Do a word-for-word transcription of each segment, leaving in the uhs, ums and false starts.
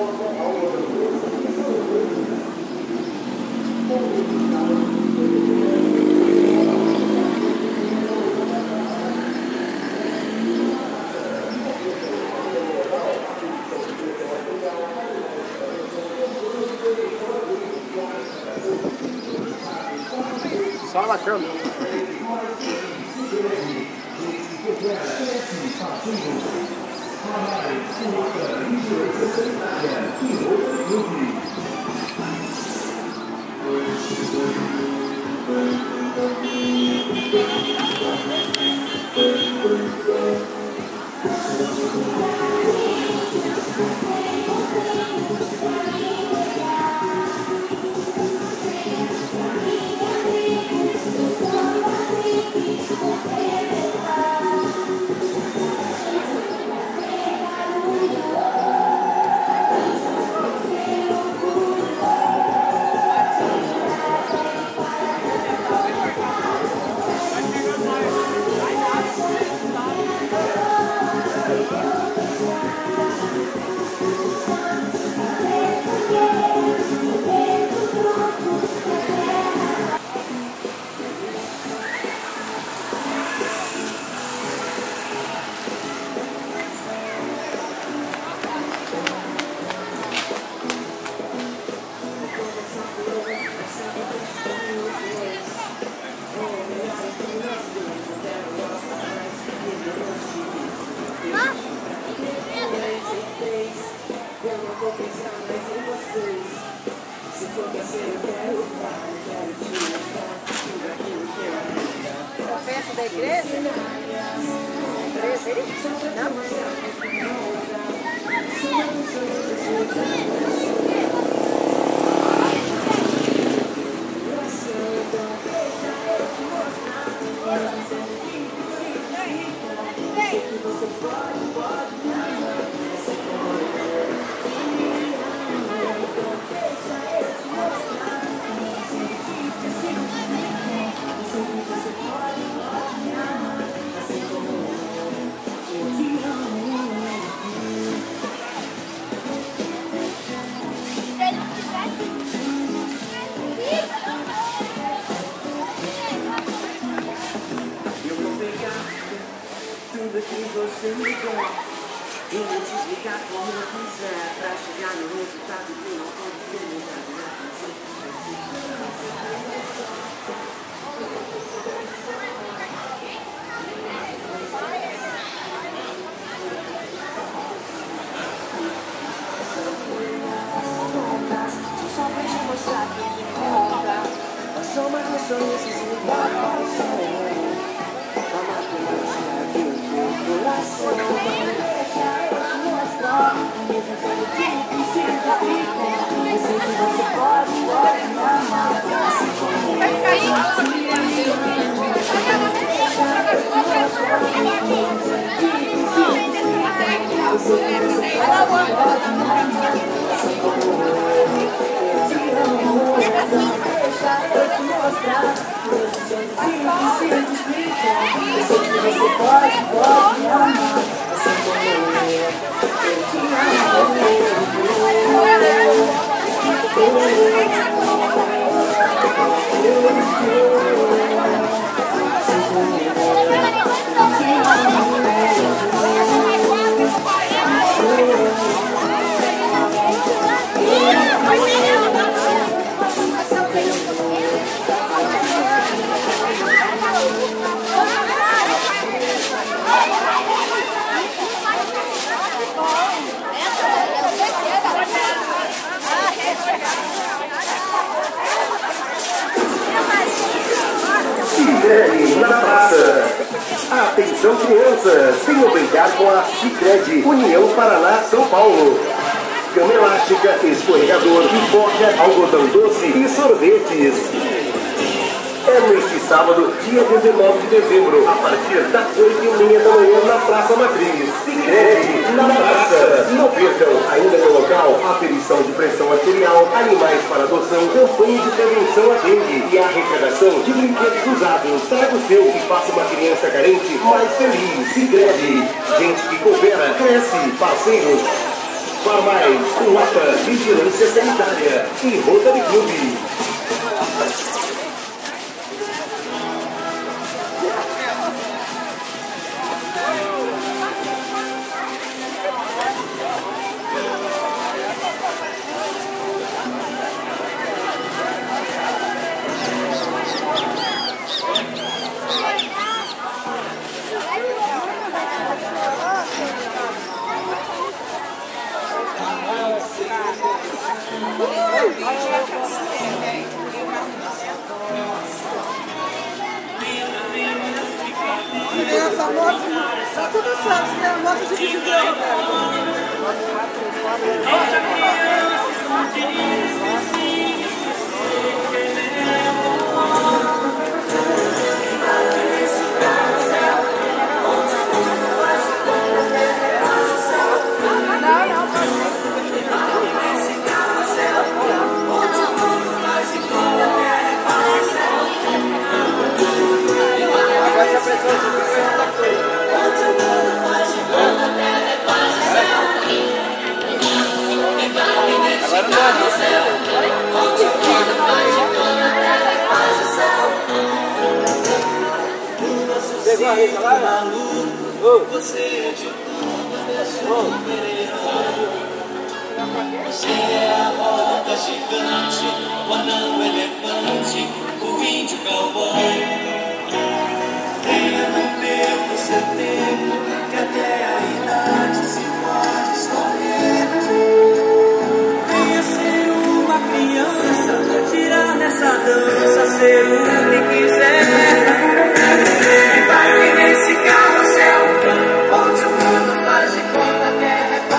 Só na câmera. A festa da igreja? Igreja aí? Não? Tudo que você me deu, e vou te explicar como eu quiser, pra chegar no resultado que não pode ser mudado. Só pra te mostrar que me conta, a soma dos sonhos e se dá paixão. Coração, deixa eu te mostrar. Mesmo sendo difícil de viver, eu sei que você pode, pode me amar. Assim como Vai cair, deixa eu te mostrar. Mesmo sendo difícil de viver, eu sei que você pode, pode me amar. Assim como eu te amo, deixa eu te mostrar. Mesmo sendo difícil de explicar, eu sei que você pode, pode me amar. Assim como eu, eu te Sicredi na praça. Atenção, crianças, venham brincar com a Sicredi, União Paraná, São Paulo. Cama elástica, escorregador, pipoca, algodão doce e sorvetes. É neste sábado, dia dezenove de dezembro, a partir das oito e meia da manhã na Praça Matriz. Sicredi na praça. Não percam, ainda no local, aferição de pressão arterial, animais para adoção, campanha de prevenção à dengue e arrecadação de brinquedos usados. Traga o seu e faça uma criança carente mais feliz. Sicredi, gente que coopera, cresce. Parceiros Farmais, Lapa, Vigilância Sanitária e Rotary Clube. Essa moto, tá tudo certo, né? A moto de videogame, Pegou a rede lá? Você é de tudo, deixa o super-herói. Você é a roda gigante, o anão elefante, o índio cowboy. Venha no meu seu tempo, que até a idade se pode escolher. Venha ser uma criança, tirar nessa dança, ser o que quiser. Vai nesse carrossel, onde o mundo faz de conta que é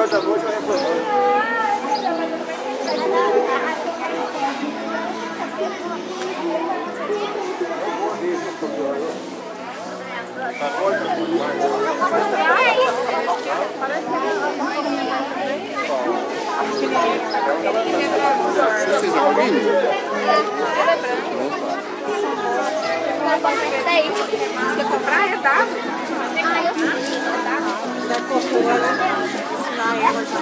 horas da noite eu reclamando. Vocês já comiram? Você comprar é dado? Ah, eu fiz. Da Coca-Cola, ensinar ela de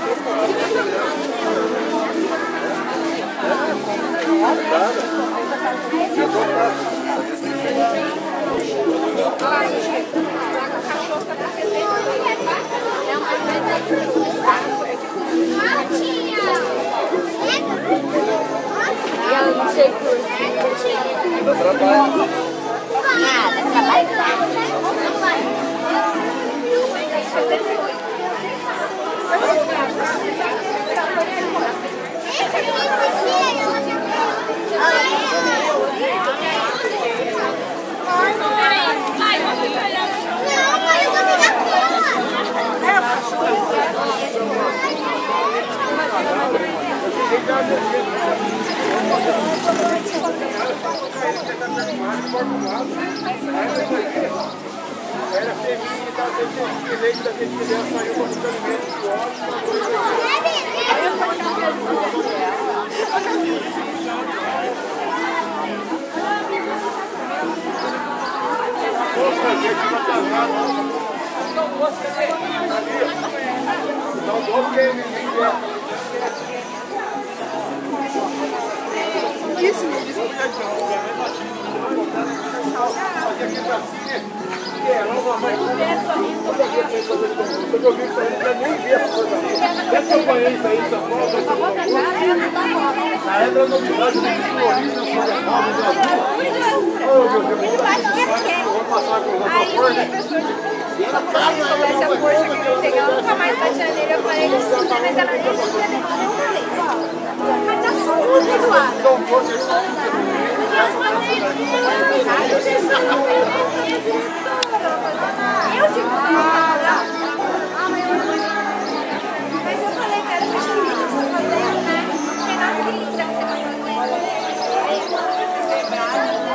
Eu não sei por quê. Trabalho. Nada, trabalho. Era feminina e tal, tem leite daquele que deve sair com os alimentos de Nossa, gente, uma casada. Não posso fazer não vou porque ninguém quer. Isso, isso não é fazer aqui pra cima. É, não vai mais. Eu vi isso aí, eu nem vi essa coisa aí. Essa eu conheço isso aí em São Paulo. Na época da novidade, nem que floriza, eu fui a Paulo, eu vi. Oh, meu Deus, vou passar com outra cor, né? Se soubesse a força que ele tem, ela nunca mais batia nele. Eu falei, mas ela nem podia levar nenhuma vez. Mas tá super perdoada. Então, você Eu digo, ah, mas eu falei que era pra mim, você tá fazendo, né? Não tem nada que linda que você vai fazer. Vocês lembraram?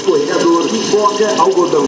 escorregador, pipoca, algodão.